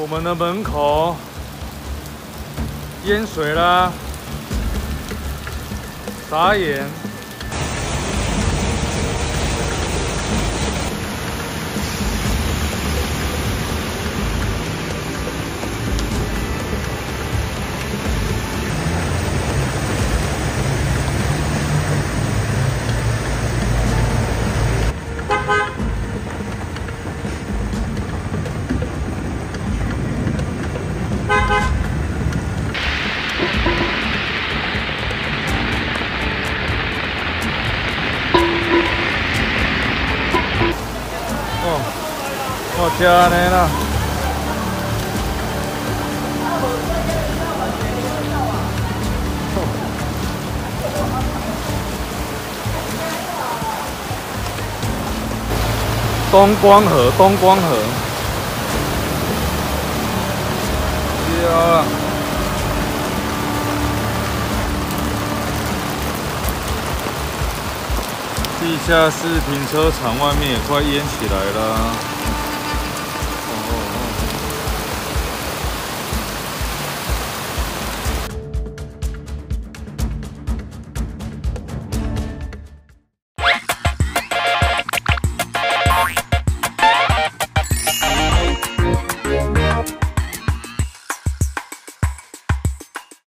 我们的门口淹水啦，傻眼。我听安尼啦，东光河，东光河，对啊，地下室停车场外面也快淹起来了。